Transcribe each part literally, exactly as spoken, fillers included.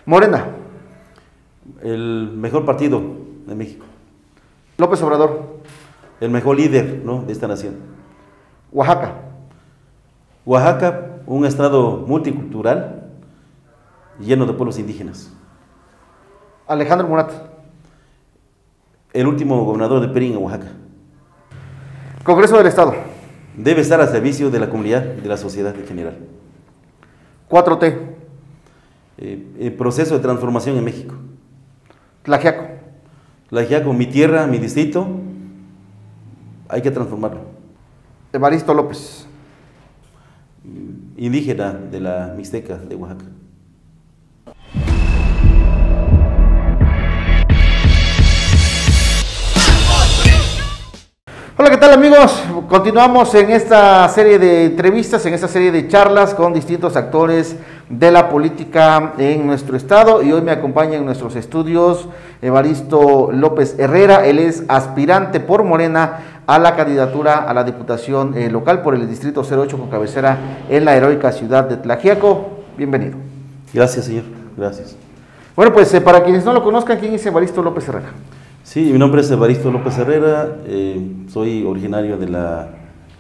Morena. El mejor partido de México. López Obrador. El mejor líder, ¿no?, de esta nación. Oaxaca. Oaxaca, un estado multicultural lleno de pueblos indígenas. Alejandro Murat. El último gobernador de P R I en Oaxaca. Congreso del Estado. Debe estar al servicio de la comunidad y de la sociedad en general. cuatro T. Eh, el proceso de transformación en México. Tlaxiaco. Tlaxiaco, mi tierra, mi distrito, hay que transformarlo. Evaristo López. Indígena de la Mixteca de Oaxaca. Hola, ¿qué tal, amigos? Continuamos en esta serie de entrevistas, en esta serie de charlas con distintos actores de la política en nuestro estado, y hoy me acompaña en nuestros estudios Evaristo López Herrera. Él es aspirante por Morena a la candidatura a la diputación eh, local por el distrito cero ocho con cabecera en la heroica ciudad de Tlaxiaco. Bienvenido. Gracias, señor. Gracias. Bueno, pues eh, para quienes no lo conozcan, ¿quién es Evaristo López Herrera? Sí, mi nombre es Evaristo López Herrera, eh, soy originario de la,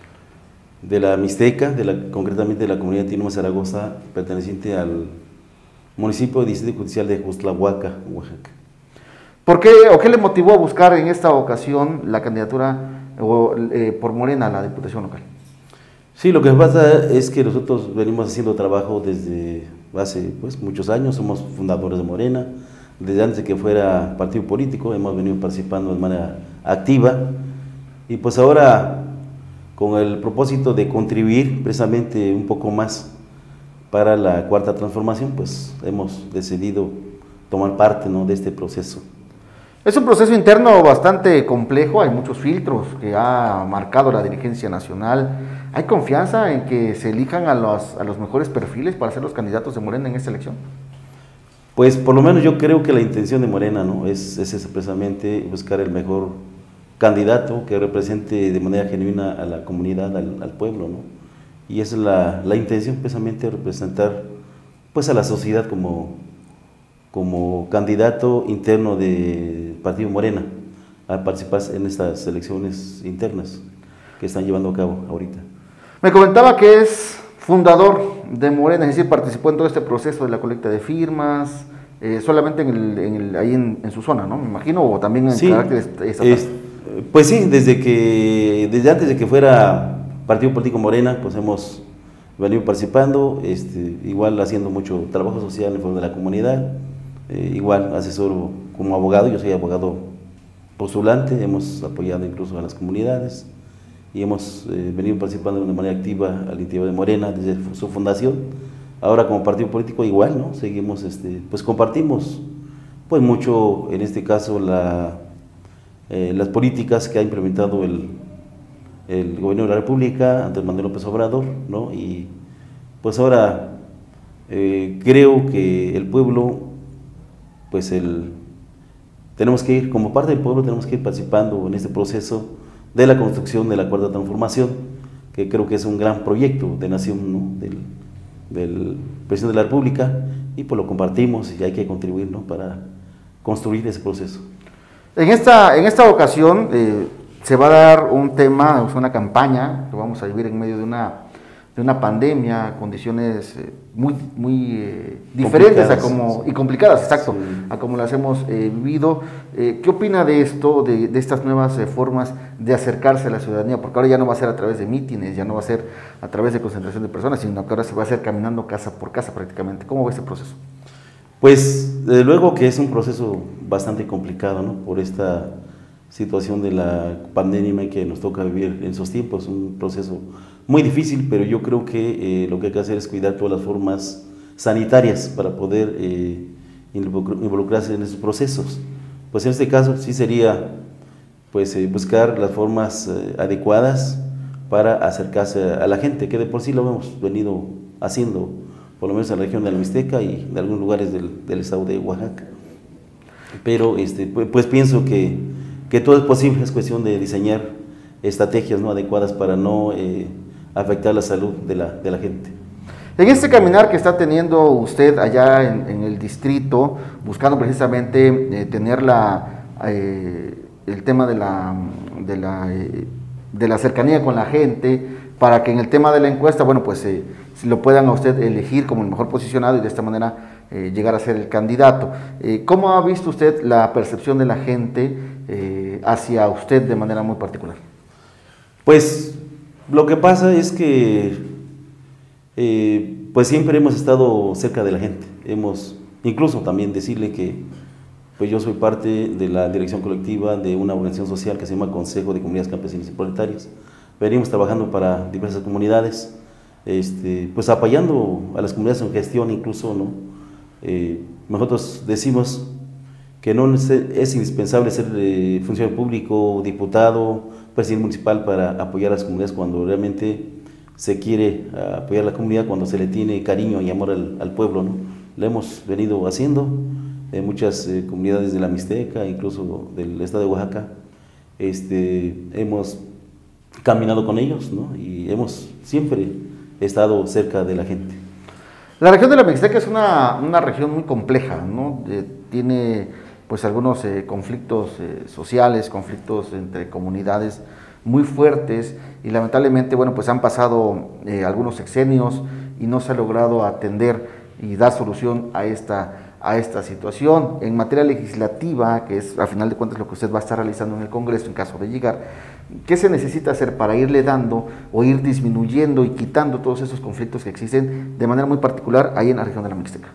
de la Mixteca, de la, concretamente de la comunidad de Tinuma Zaragoza, perteneciente al municipio de Distrito Judicial de Jostlahuaca, Oaxaca. ¿Por qué o qué le motivó a buscar en esta ocasión la candidatura o, eh, por Morena a la diputación local? Sí, lo que pasa es que nosotros venimos haciendo trabajo desde hace pues, muchos años, somos fundadores de Morena. Desde antes de que fuera partido político hemos venido participando de manera activa, y pues ahora con el propósito de contribuir precisamente un poco más para la cuarta transformación, pues hemos decidido tomar parte, ¿no?, de este proceso. Es un proceso interno bastante complejo, hay muchos filtros que ha marcado la dirigencia nacional. ¿Hay confianza en que se elijan a los, a los mejores perfiles para ser los candidatos de Morena en esta elección? Pues por lo menos yo creo que la intención de Morena, ¿no?, es, es precisamente buscar el mejor candidato que represente de manera genuina a la comunidad, al, al pueblo, ¿no? Y esa es la, la intención, precisamente, representar pues a la sociedad como, como candidato interno del partido Morena a participar en estas elecciones internas que están llevando a cabo ahorita. Me comentaba que es fundador de Morena, es decir, participó en todo este proceso de la colecta de firmas, eh, solamente en el, en el, ahí en, en su zona, ¿no? Me imagino, o también en sí, carácter estatal. Es, pues sí, desde que desde antes de que fuera partido político Morena, pues hemos venido participando, este, igual haciendo mucho trabajo social en favor de la comunidad, eh, igual asesoro como abogado, yo soy abogado postulante, hemos apoyado incluso a las comunidades, y hemos eh, venido participando de manera activa al interior de Morena desde su fundación. Ahora como partido político igual, ¿no? Seguimos, este, pues compartimos pues mucho, en este caso, la, eh, las políticas que ha implementado el, el gobierno de la República, Andrés Manuel López Obrador, ¿no? Y pues ahora eh, creo que el pueblo, pues el, tenemos que ir, como parte del pueblo, tenemos que ir participando en este proceso de la construcción de la cuarta transformación, que creo que es un gran proyecto de nación, ¿no?, del, del presidente de la República, y pues lo compartimos y hay que contribuir, ¿no?, para construir ese proceso. En esta, en esta ocasión eh, se va a dar un tema, una campaña que vamos a vivir en medio de una, de una pandemia, condiciones eh, muy, muy eh, diferentes a como, y complicadas, exacto, sí, a como las hemos eh, vivido. Eh, ¿Qué opina de esto, de, de estas nuevas eh, formas de acercarse a la ciudadanía? Porque ahora ya no va a ser a través de mítines, ya no va a ser a través de concentración de personas, sino que ahora se va a hacer caminando casa por casa prácticamente. ¿Cómo va ese proceso? Pues desde luego que es un proceso bastante complicado, ¿no?, por esta situación de la pandemia que nos toca vivir en esos tiempos, un proceso muy difícil, pero yo creo que eh, lo que hay que hacer es cuidar todas las formas sanitarias para poder eh, involucrarse en esos procesos. Pues en este caso sí sería pues eh, buscar las formas eh, adecuadas para acercarse a la gente, que de por sí lo hemos venido haciendo, por lo menos en la región de la Mixteca y de algunos lugares del, del estado de Oaxaca. Pero este, pues, pues pienso que, que todo es posible, es cuestión de diseñar estrategias, ¿no?, adecuadas para no eh, afectar la salud de la, de la gente. En este caminar que está teniendo usted allá en, en el distrito, buscando precisamente eh, tener la, eh, el tema de la, de, la, eh, de la cercanía con la gente, para que en el tema de la encuesta, bueno, pues eh, lo puedan a usted elegir como el mejor posicionado y de esta manera eh, llegar a ser el candidato. Eh, ¿Cómo ha visto usted la percepción de la gente eh, hacia usted de manera muy particular? Pues lo que pasa es que Eh, pues siempre hemos estado cerca de la gente, hemos, incluso también decirle que pues yo soy parte de la dirección colectiva de una organización social que se llama Consejo de Comunidades Campesinas y Proletarias. Venimos trabajando para diversas comunidades, este, pues apoyando a las comunidades en gestión incluso, ¿no? Eh, nosotros decimos que no es, es indispensable ser eh, funcionario público, diputado, presidente municipal para apoyar a las comunidades cuando realmente se quiere apoyar a la comunidad, cuando se le tiene cariño y amor al, al pueblo, ¿no? Lo hemos venido haciendo en muchas eh, comunidades de la Mixteca, incluso del estado de Oaxaca. Este, hemos caminado con ellos, ¿no? Y hemos siempre estado cerca de la gente. La región de la Mixteca es una, una región muy compleja, ¿no? Eh, tiene pues algunos eh, conflictos eh, sociales, conflictos entre comunidades muy fuertes, y lamentablemente, bueno, pues han pasado eh, algunos sexenios y no se ha logrado atender y dar solución a esta, a esta situación. En materia legislativa, que es a final de cuentas lo que usted va a estar realizando en el Congreso en caso de llegar, ¿qué se necesita hacer para irle dando o ir disminuyendo y quitando todos esos conflictos que existen de manera muy particular ahí en la región de la Mixteca?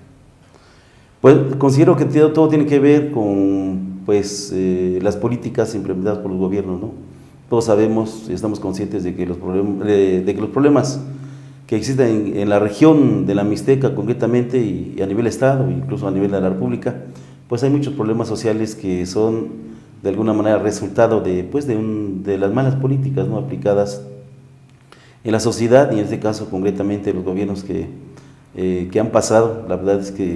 Pues considero que todo, todo tiene que ver con pues, eh, las políticas implementadas por los gobiernos, ¿no? Todos sabemos y estamos conscientes de que los, problem de, de que los problemas que existen en, en la región de la Mixteca concretamente y, y a nivel estado, incluso a nivel de la República, pues hay muchos problemas sociales que son de alguna manera resultado de, pues de, un, de las malas políticas, ¿no? Aplicadas en la sociedad y en este caso concretamente los gobiernos que, eh, que han pasado. La verdad es que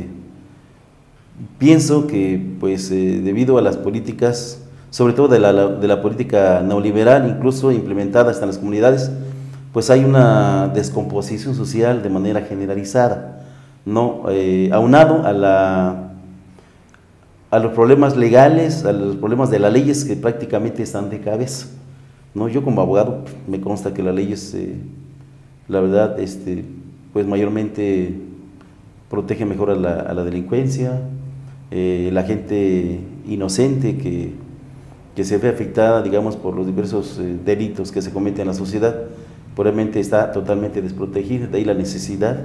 pienso que pues eh, debido a las políticas, sobre todo de la, de la política neoliberal, incluso implementada hasta en las comunidades, pues hay una descomposición social de manera generalizada, ¿no? Eh, aunado a, la, a los problemas legales, a los problemas de las leyes que prácticamente están de cabeza, ¿no? Yo como abogado me consta que las leyes, eh, la verdad, este, pues mayormente protege mejor a la, a la delincuencia, eh, la gente inocente que que se ve afectada, digamos, por los diversos eh, delitos que se cometen en la sociedad, probablemente está totalmente desprotegida. De ahí la necesidad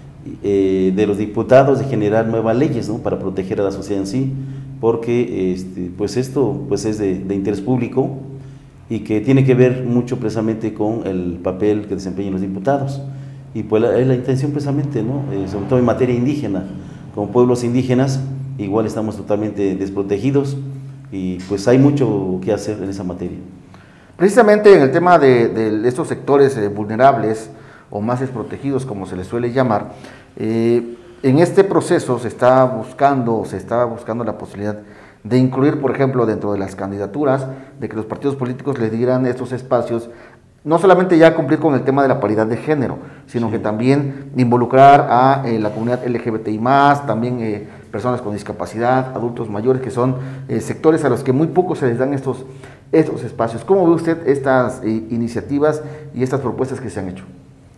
eh, de los diputados de generar nuevas leyes, ¿no? Para proteger a la sociedad en sí, porque este, pues esto pues es de, de interés público y que tiene que ver mucho precisamente con el papel que desempeñan los diputados. Y pues la, es la intención precisamente, ¿no? Eh, sobre todo en materia indígena, como pueblos indígenas, igual estamos totalmente desprotegidos, y pues hay mucho que hacer en esa materia. Precisamente en el tema de, de estos sectores eh, vulnerables o más desprotegidos, como se les suele llamar, eh, en este proceso se está buscando, se está buscando la posibilidad de incluir, por ejemplo, dentro de las candidaturas, de que los partidos políticos le dieran estos espacios, no solamente ya cumplir con el tema de la paridad de género, sino sí. que también involucrar a eh, la comunidad L G B T I más, también eh, personas con discapacidad, adultos mayores, que son eh, sectores a los que muy poco se les dan estos, estos espacios. ¿Cómo ve usted estas eh, iniciativas y estas propuestas que se han hecho?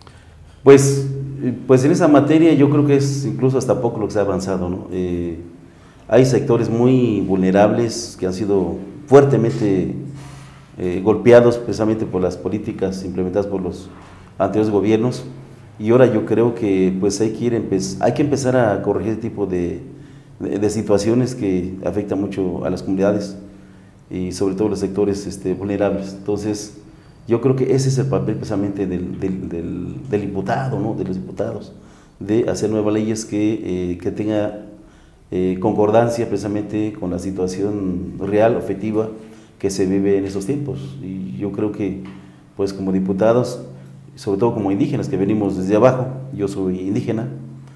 Pues, pues en esa materia yo creo que es incluso hasta poco lo que se ha avanzado, ¿no? Eh, hay sectores muy vulnerables que han sido fuertemente eh, golpeados precisamente por las políticas implementadas por los anteriores gobiernos, y ahora yo creo que pues hay que, ir hay que empezar a corregir este tipo de, de, de situaciones que afectan mucho a las comunidades y sobre todo los sectores este, vulnerables. Entonces yo creo que ese es el papel precisamente del, del, del, del diputado, ¿no? De los diputados, de hacer nuevas leyes que, eh, que tenga eh, concordancia precisamente con la situación real, efectiva, que se vive en esos tiempos. Y yo creo que pues como diputados, sobre todo como indígenas que venimos desde abajo, yo soy indígena,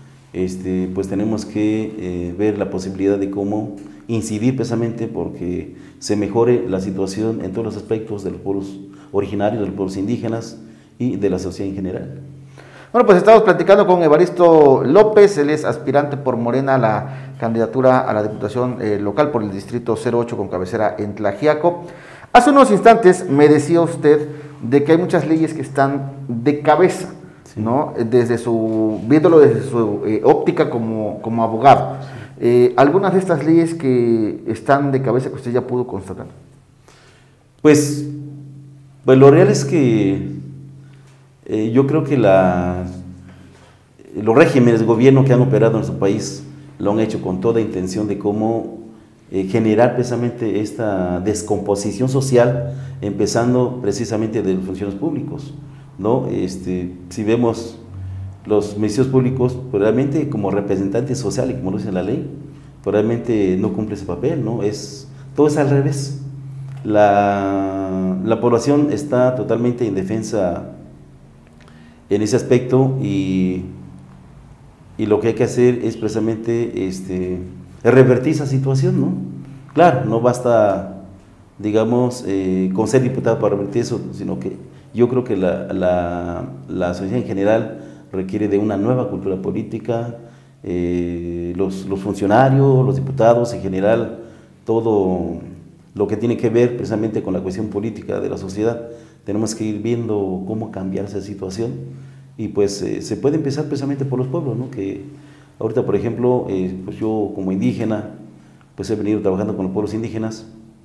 este, pues tenemos que eh, ver la posibilidad de cómo incidir precisamente porque se mejore la situación en todos los aspectos de los pueblos originarios, de los pueblos indígenas y de la sociedad en general. Bueno, pues estamos platicando con Evaristo López, él es aspirante por Morena a la candidatura a la Diputación eh, local por el Distrito cero ocho con cabecera en Tlaxiaco. Hace unos instantes me decía usted de que hay muchas leyes que están de cabeza, sí, ¿no? Desde su, viéndolo desde su eh, óptica como, como abogado. Eh, algunas de estas leyes que están de cabeza que usted ya pudo constatar. Pues, pues lo real es que Eh, yo creo que la, los regímenes de gobierno que han operado en nuestro país lo han hecho con toda intención de cómo eh, generar precisamente esta descomposición social, empezando precisamente de los funcionarios públicos, ¿no? Este, si vemos los ministerios públicos, pues realmente como representantes sociales, como lo dice la ley, pues realmente no cumple ese papel, ¿no? Es, todo es al revés. La, la población está totalmente indefensa en ese aspecto y, y lo que hay que hacer es precisamente este, revertir esa situación, ¿no? Claro, no basta, digamos, eh, con ser diputado para revertir eso, sino que yo creo que la, la, la sociedad en general requiere de una nueva cultura política, eh, los, los funcionarios, los diputados en general, todo lo que tiene que ver precisamente con la cuestión política de la sociedad. Tenemos que ir viendo cómo cambiar esa situación y pues eh, se puede empezar precisamente por los pueblos, ¿no? Que ahorita, por ejemplo, eh, pues yo como indígena, pues he venido trabajando con los pueblos indígenas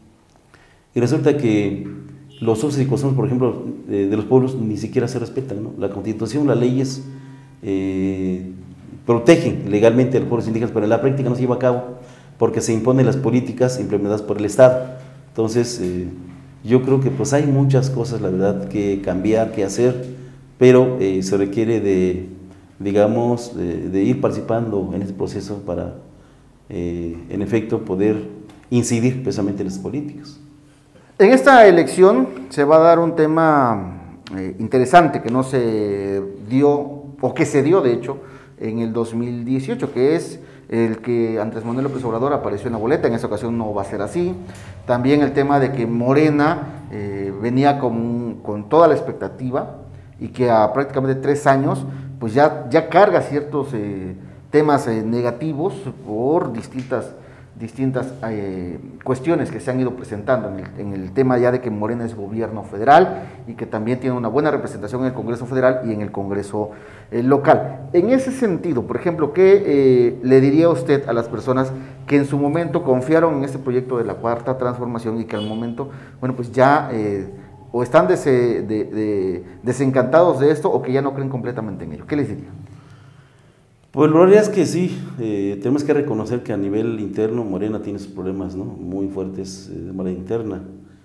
y resulta que los usos y costumbres, por ejemplo, eh, de los pueblos ni siquiera se respetan, ¿no? La Constitución, las leyes eh, protegen legalmente a los pueblos indígenas, pero en la práctica no se lleva a cabo porque se imponen las políticas implementadas por el Estado. Entonces, eh, yo creo que pues hay muchas cosas, la verdad, que cambiar, que hacer, pero eh, se requiere de, digamos, de, de ir participando en este proceso para, eh, en efecto, poder incidir precisamente en las políticas. En esta elección se va a dar un tema eh, interesante que no se dio, o que se dio, de hecho, en el dos mil dieciocho, que es el que Andrés Manuel López Obrador apareció en la boleta. En esta ocasión no va a ser así. También el tema de que Morena eh, venía con, con toda la expectativa y que a prácticamente tres años pues ya, ya carga ciertos eh, temas eh, negativos por distintas, distintas eh, cuestiones que se han ido presentando en el, en el tema ya de que Morena es gobierno federal y que también tiene una buena representación en el Congreso Federal y en el Congreso eh, local. En ese sentido, por ejemplo, ¿qué eh, le diría usted a las personas que en su momento confiaron en este proyecto de la Cuarta Transformación y que al momento, bueno, pues ya eh, o están des, de, de, desencantados de esto o que ya no creen completamente en ello? ¿Qué les diría? Pues la realidad es que sí, eh, tenemos que reconocer que a nivel interno Morena tiene sus problemas, ¿no? Muy fuertes eh, de manera interna.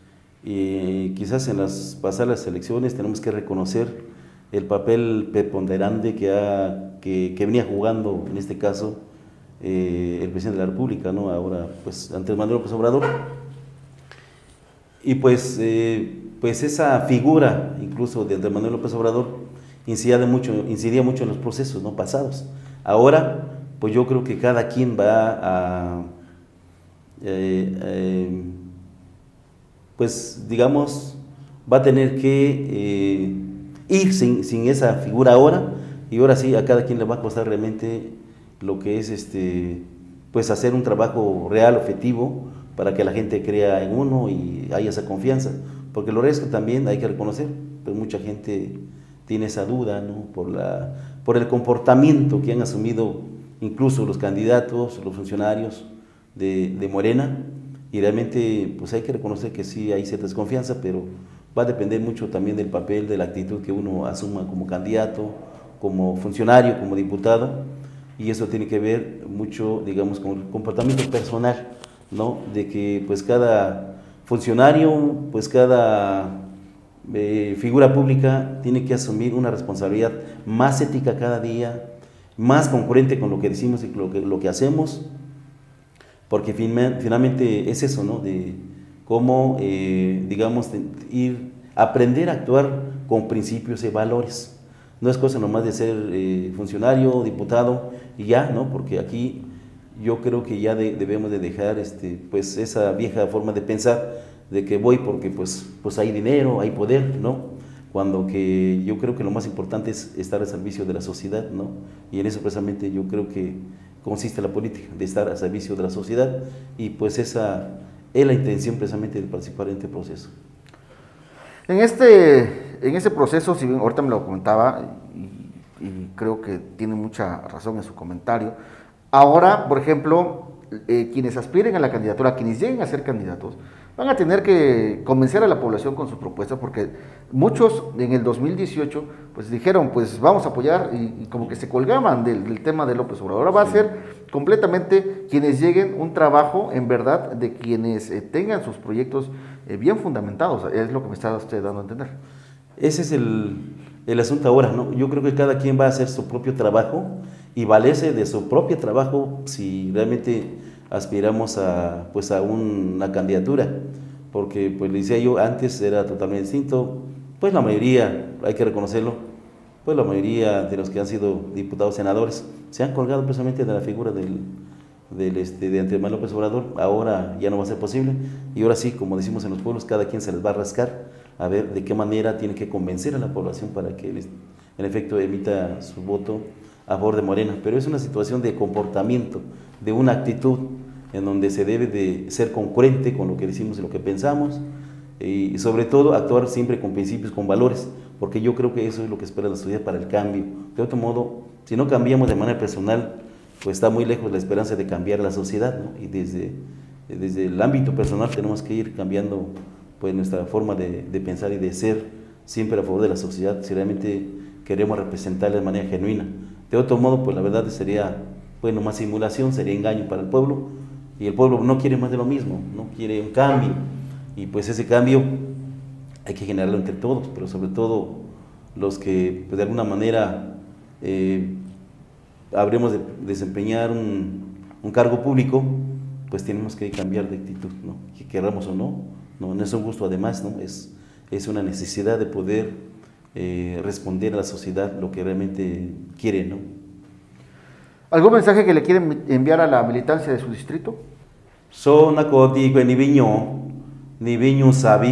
Y quizás en las pasadas elecciones tenemos que reconocer el papel preponderante que, ha, que, que venía jugando, en este caso, eh, el presidente de la República, ¿no? Ahora, pues, Andrés Manuel López Obrador. Y pues, eh, pues esa figura, incluso de Andrés Manuel López Obrador, incidía, de mucho, incidía mucho en los procesos, ¿no? Pasados. Ahora, pues yo creo que cada quien va a, eh, eh, pues digamos, va a tener que eh, ir sin, sin esa figura ahora, y ahora sí a cada quien le va a costar realmente lo que es este, pues hacer un trabajo real, objetivo, para que la gente crea en uno y haya esa confianza, porque lo real es que también hay que reconocer, pues mucha gente tiene esa duda, ¿no? por, la, por el comportamiento que han asumido incluso los candidatos, los funcionarios de, de Morena, y realmente pues hay que reconocer que sí hay cierta desconfianza, pero va a depender mucho también del papel, de la actitud que uno asuma como candidato, como funcionario, como diputado, y eso tiene que ver mucho, digamos, con el comportamiento personal, ¿no? De que pues cada funcionario, pues cada Eh, figura pública tiene que asumir una responsabilidad más ética cada día, más concurrente con lo que decimos y lo que, lo que hacemos, porque finalmente es eso, ¿no? De cómo, eh, digamos, de ir, aprender a actuar con principios y valores. No es cosa nomás de ser eh, funcionario, diputado y ya, ¿no? Porque aquí yo creo que ya de, debemos de dejar este, pues esa vieja forma de pensar de que voy porque pues, pues hay dinero, hay poder, ¿no? cuando que yo creo que lo más importante es estar al servicio de la sociedad, ¿no? Y en eso precisamente yo creo que consiste la política, de estar al servicio de la sociedad, y pues esa es la intención precisamente de participar en este proceso. En este, en ese proceso, si bien ahorita me lo comentaba, y, y creo que tiene mucha razón en su comentario, ahora, por ejemplo, eh, quienes aspiren a la candidatura, quienes lleguen a ser candidatos, van a tener que convencer a la población con sus propuestas, porque muchos en el dos mil dieciocho pues dijeron, pues vamos a apoyar, y, y como que se colgaban del, del tema de López Obrador. Ahora va a ser completamente quienes lleguen un trabajo en verdad de quienes eh, tengan sus proyectos eh, bien fundamentados, es lo que me está usted dando a entender. Ese es el, el asunto ahora, ¿no? Yo creo que cada quien va a hacer su propio trabajo y valerse de su propio trabajo si realmente aspiramos a, pues a una candidatura, porque pues le decía yo, antes era totalmente distinto, pues la mayoría, hay que reconocerlo, pues la mayoría de los que han sido diputados, senadores, se han colgado precisamente de la figura del, del este, de Andrés Manuel López Obrador. Ahora ya no va a ser posible, y ahora sí, como decimos en los pueblos, cada quien se les va a rascar a ver de qué manera tiene que convencer a la población para que en efecto emita su voto a favor de Morena. Pero es una situación de comportamiento, de una actitud en donde se debe de ser congruente con lo que decimos y lo que pensamos, y sobre todo actuar siempre con principios, con valores, porque yo creo que eso es lo que espera la sociedad para el cambio. De otro modo, si no cambiamos de manera personal, pues está muy lejos la esperanza de cambiar la sociedad, ¿no? Y desde, desde el ámbito personal tenemos que ir cambiando pues nuestra forma de, de pensar y de ser siempre a favor de la sociedad, si realmente queremos representarla de manera genuina. De otro modo, pues la verdad sería, bueno, más simulación, sería engaño para el pueblo, y el pueblo no quiere más de lo mismo, no quiere un cambio, y pues ese cambio hay que generarlo entre todos, pero sobre todo los que pues de alguna manera eh, habremos de desempeñar un, un cargo público, pues tenemos que cambiar de actitud, ¿no? Que queramos o no, no, no es un gusto además, ¿no? Es, es una necesidad de poder eh, responder a la sociedad lo que realmente quiere, ¿no? ¿Algún mensaje que le quieren enviar a la militancia de su distrito? So nakoti que ni viño, ni viño sabi,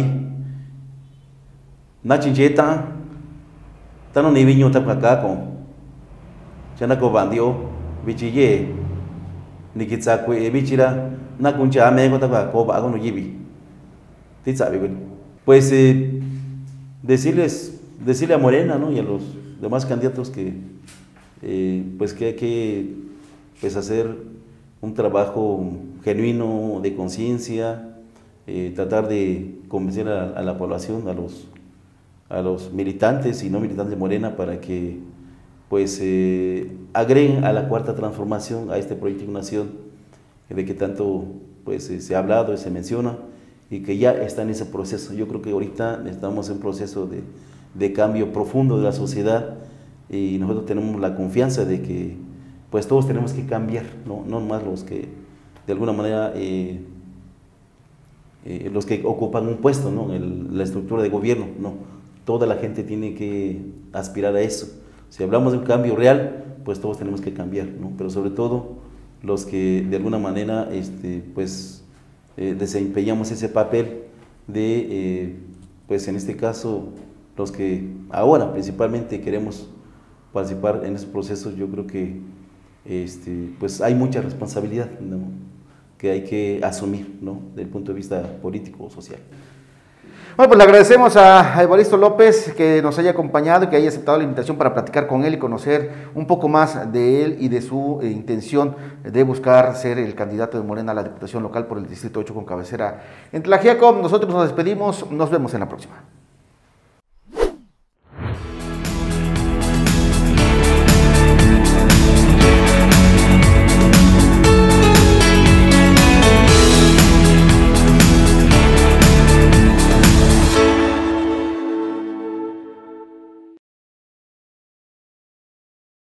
na chincheta, tano ni viño tapacako, chanako bandio, bichille, ni kitsakwe bichira, na kuncha amego tapacako ba no yibi. ¿Sí sabe, güey? Pues eh, decirles, decirle a Morena, ¿no? Y a los demás candidatos que Eh, pues que hay que pues hacer un trabajo genuino de conciencia, eh, tratar de convencer a, a la población, a los, a los militantes y no militantes de Morena, para que pues eh, agreguen a la cuarta transformación, a este proyecto de nación de que tanto pues eh, se ha hablado y se menciona, y que ya está en ese proceso. Yo creo que ahorita estamos en un proceso de, de cambio profundo de la sociedad, y nosotros tenemos la confianza de que pues todos tenemos que cambiar, no, no más los que de alguna manera eh, eh, los que ocupan un puesto, ¿no? El, la estructura de gobierno, no, toda la gente tiene que aspirar a eso. Si hablamos de un cambio real, pues todos tenemos que cambiar, ¿no? Pero sobre todo los que de alguna manera este, pues eh, desempeñamos ese papel de eh, pues en este caso los que ahora principalmente queremos participar en esos procesos, yo creo que este, pues hay mucha responsabilidad, ¿no? Que hay que asumir, ¿no? Desde el punto de vista político o social. Bueno, pues le agradecemos a Evaristo López que nos haya acompañado y que haya aceptado la invitación para platicar con él y conocer un poco más de él y de su eh, intención de buscar ser el candidato de Morena a la Diputación Local por el Distrito ocho con cabecera en Tlaxiaco. Nosotros nos despedimos, nos vemos en la próxima.